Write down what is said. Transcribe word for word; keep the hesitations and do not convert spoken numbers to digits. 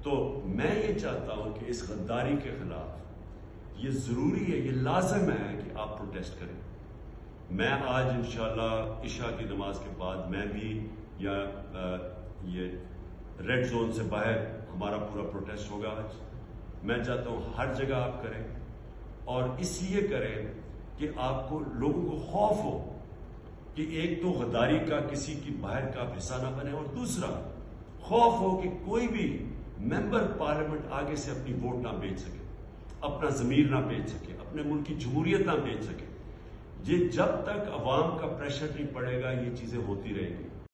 तो मैं ये चाहता हूं कि इस गद्दारी के खिलाफ ये जरूरी है, ये लाजिम है कि आप प्रोटेस्ट करें। मैं आज इंशाल्लाह इशा की नमाज के बाद मैं भी या आ, ये रेड जोन से बाहर हमारा पूरा प्रोटेस्ट होगा। आज मैं चाहता हूं हर जगह आप करें और इसलिए करें कि आपको लोगों को खौफ हो कि एक तो गद्दारी का किसी की बाहर का हिस्सा ना बने और दूसरा खौफ हो कि कोई भी मेंबर पार्लियामेंट आगे से अपनी वोट ना बेच सके, अपना जमीर ना बेच सके, अपने मुल्क की जमहूरियत ना बेच सके। ये जब तक अवाम का प्रेशर नहीं पड़ेगा ये चीजें होती रहेंगी।